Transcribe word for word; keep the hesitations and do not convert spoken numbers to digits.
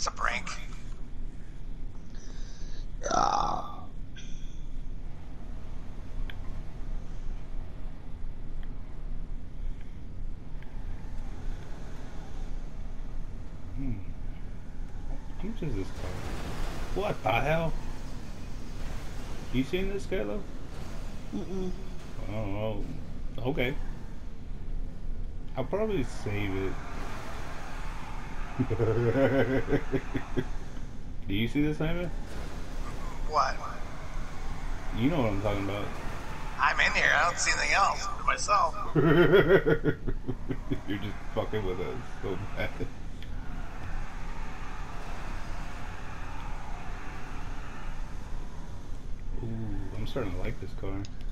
It's a prank. Ah. Hmm. How much is this car? What the hell? You seen this, Caleb? Mm-mm. Oh, okay. I'll probably save it. Do you see this, Simon? What? You know what I'm talking about. I'm in here. I don't see anything else for myself. You're just fucking with us so bad. Ooh, I'm starting to like this car.